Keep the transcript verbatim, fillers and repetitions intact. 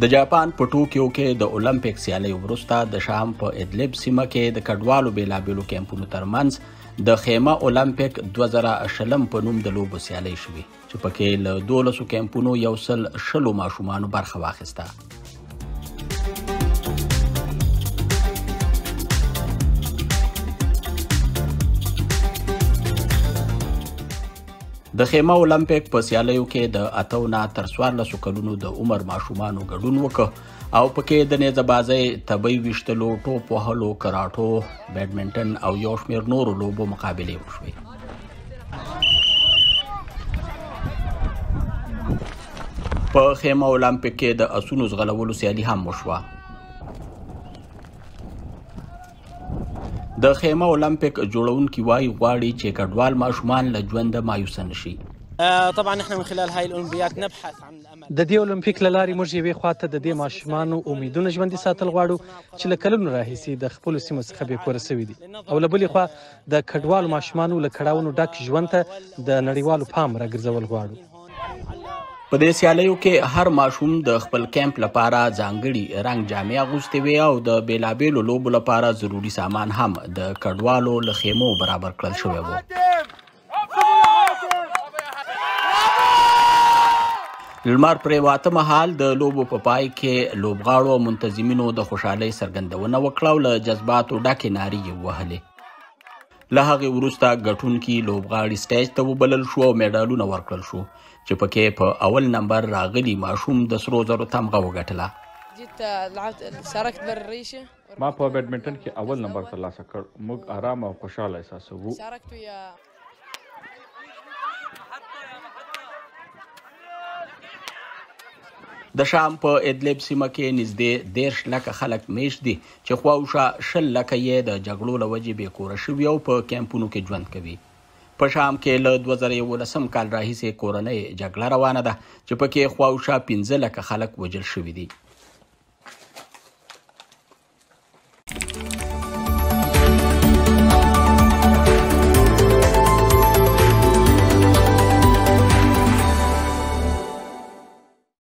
د جاپان په ټوکیو کې د اولمپېک سیالۍ وروسته د شام په ادلېب سیمه کې د کډوالو بېلابېلو کیمپونو ترمنځ د خیمه اولمپېک دوه زره شلم په نوم د لوبو سیالۍ شوې چې پکې له دولسو کیمپونو یو سل شلو ماشومانو برخه واخیسته. د خیمه اولمپېک په سیالیو کې د اتو نه تر څوارلسو کلونو د عمر ماشومانو ګډون وکړ او پکې د نېزه بازۍ، طبي ویشتلو، ټوپ وهلو، کراټو، بیډمېنټن او یو شمېر نورو لوبو مقابلې وشوې. په خیمه اولمپېک کې د اسونو ځغلولو سیالي هم وشوه. د خیمه اولمپېک جوړونکي وایي غواړي چې کډوال ماشومان له ژونده مایوسه نشي. طبعا احنا من خلال هاي الاولمبيات نبحث عن الامل. د دې اولمپیک له لارې موږ یوې خواته د دې ماشومانو امیدونه ژوندي ساتل غواړو چې له کلونو راهیسې د خپلو سیمو څخه بې کوره سوي دي او له بلې خوا د کډوالو ماشومانو له کړاوونو ډک ژوند ته د نړیوالو پام راګرځول غواړو. په دې سیالیو کې هر ماشوم د خپل کیمپ لپاره ځانګړي رنګ جامې اغوستې وې او د بېلابېلو لوبو لپاره ضروري سامان هم د کډوالو له خیمو برابر کړل شوی و. لمر پرېواته مهال د لوبو په پای کې لوبغاړو او منتظمینو د خوشحالۍ څرګندونه وکړه او له جذباتو ډکې نارې یې ووهلې. له هغې وروسته ګټونکي لوبغاړي سټیج ته وبلل شو او میډالونه ورکړل شو چې پکې په اول نمبر راغلي ماشوم د سرو زرو تمغه وګټله. ما په بیډمېنټن کې اول نمبر ترلاسه کړ. موږ آرام او خوشحاله احساسوو. د شام په ادلېب سیمه کې نږدې دېرش لکه خلک میشت دي چې خواوشا شل لکه یې د جګړو له وجې بې کوره شوي او په کیمپونو کې ژوند کوي. په شام کې له دوه زره یولسم کال راهیسې کورنۍ جګړه روانه ده چې پکې خواوشا پنځه لکه خلک وژل شوي دي.